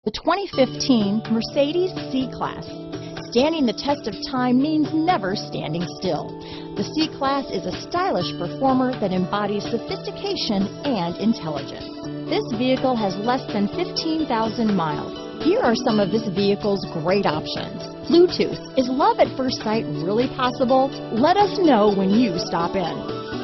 The 2015 Mercedes C-Class. Standing the test of time means never standing still. The C-Class is a stylish performer that embodies sophistication and intelligence. This vehicle has less than 15,000 miles. Here are some of this vehicle's great options. Bluetooth. Is love at first sight really possible? Let us know when you stop in.